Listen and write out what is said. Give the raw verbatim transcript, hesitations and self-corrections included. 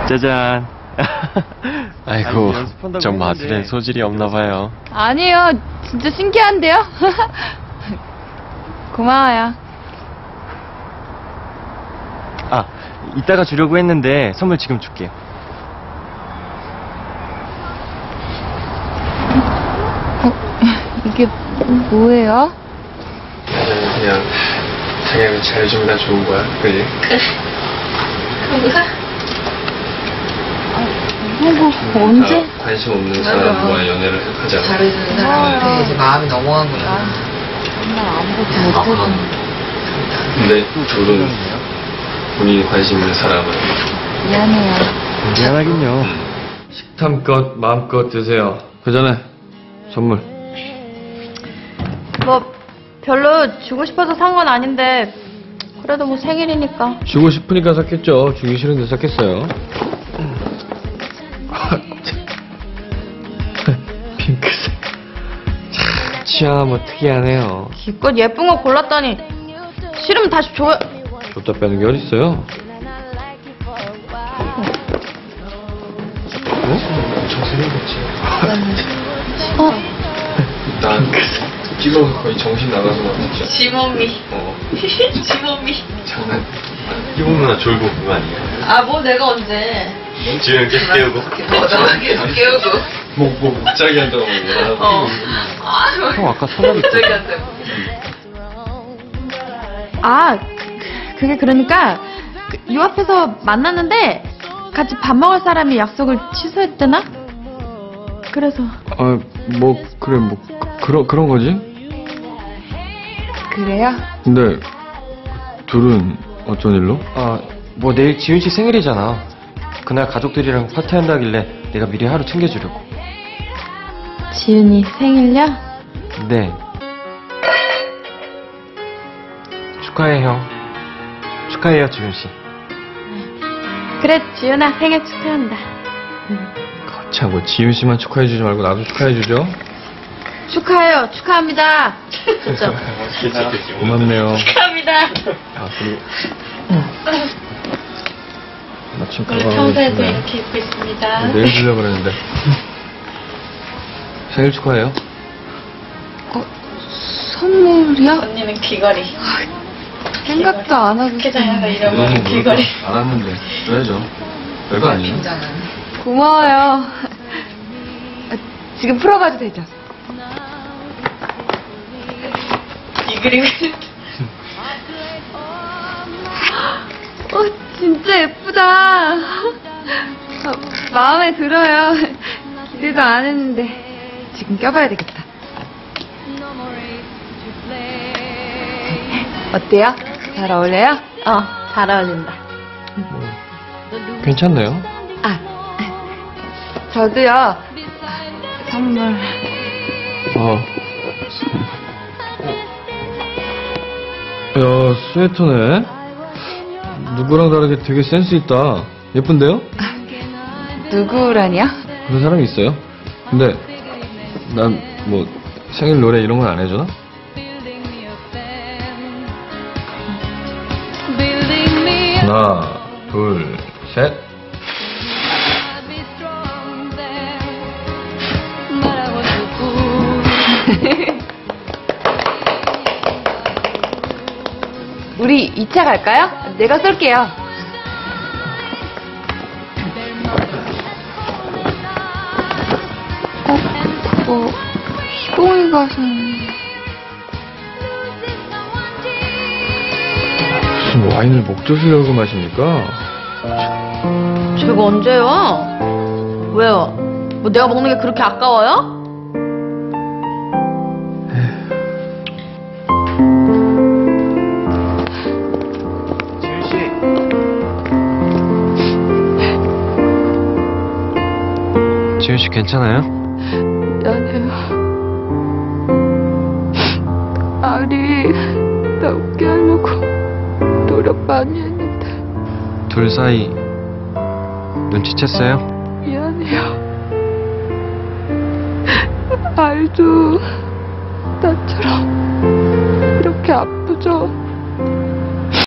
짜잔. 아이고, 좀 마술에 소질이 없나봐요. 아니에요. 진짜 신기한데요? 고마워요. 아, 이따가 주려고 했는데 선물 지금 줄게요. 어, 이게 뭐예요? 그냥 자기가 잘해주면 다 좋은 거야, 그지? 그래. 그런가? 이런 거 언제? 관심 없는 사람과 연애를 하자. 잘해주는 사람한테 이제 마음이 넘어간 거야. 정말 아무것도 못해주는. 근데 둘은 본인이 관심 있는 사람은 미안해요. 미안하긴요. 식탐껏 마음껏 드세요. 그 전에 선물. 뭐 별로 주고 싶어서 산 건 아닌데 그래도 뭐 생일이니까. 주고 싶으니까 샀겠죠. 주기 싫은데 샀겠어요. 핑크색. 참 취향은 뭐 특이하네요. 기껏 예쁜 거 골랐더니 싫으면 다시 줘요. 줬다 빼는 게 어딨어요? 어? 저 생겼지. 어? 난 찍어서 거의 정신 나가서 막 진짜. 지몸미. 어. 지몸미. 장난. 이모 누나 졸고 그거 아니야? 아, 뭐 내가 언제. 지금 계속 깨우고. 어, 나 계속 깨우고. 뭐, 뭐, 못 자게 한다고 뭐라. 어. 아, 형 아까 손잡이 못 자게 한다고. 아, 그- 그게 그러니까 그, 요 앞에서 만났는데 같이 밥 먹을 사람이 약속을 취소했대나? 그래서 아, 뭐, 그래, 뭐, 그, 그런, 그런 거지? 그래요? 근데, 둘은 어쩐 일로? 아, 뭐 내일 지윤 씨 생일이잖아. 그날 가족들이랑 파티한다길래 내가 미리 하루 챙겨주려고. 지은이 생일이야? 네. 축하해, 형. 축하해요, 지윤 씨. 그래, 지은아 생일 축하한다. 자, 뭐, 지윤 씨만 축하해주지 말고 나도 축하해주죠? 축하해요, 축하합니다. 그죠? 고맙네요. 축하합니다. 아, 그리고. 마침 우리 가방을 평소에도 주네. 이렇게 입고 있습니다. 내일 주려고 그랬는데. 생일 축하해요. 어, 선물이야? 언니는 귀걸이. 생각도 안 하고 계장이가 있었는데. 이러면 귀걸이. 알았는데. 줘야죠. 별거 아니에요. 고마워요. 아, 지금 풀어봐도 되죠? 이 그림을. 어, 진짜 예쁘다. 아, 마음에 들어요. 기대도 안 했는데 지금 껴봐야 되겠다. 어때요? 잘 어울려요? 어, 잘 어울린다. 괜찮네요. 아, 저도요. 선물. 어. 야, 스웨터네. 누구랑 다르게 되게 센스 있다. 예쁜데요? 누구라니요? 그런 사람이 있어요. 근데 난 뭐 생일 노래 이런 건 안 해주나? 하나, 둘, 셋. 우리 이 차 갈까요? 내가 쏠게요. 어, 그거 희봉이 가서는 무슨 와인을 목젖으려고 마십니까? 제가 언제요? 왜요? 뭐 내가 먹는 게 그렇게 아까워요? 지윤 씨. 지윤 씨 괜찮아요? 미안해요. 아리 나 웃게 하려고 노력 많이 했는데 둘 사이 눈치챘어요? 미안해요. 알죠. 나처럼 이렇게 아프죠?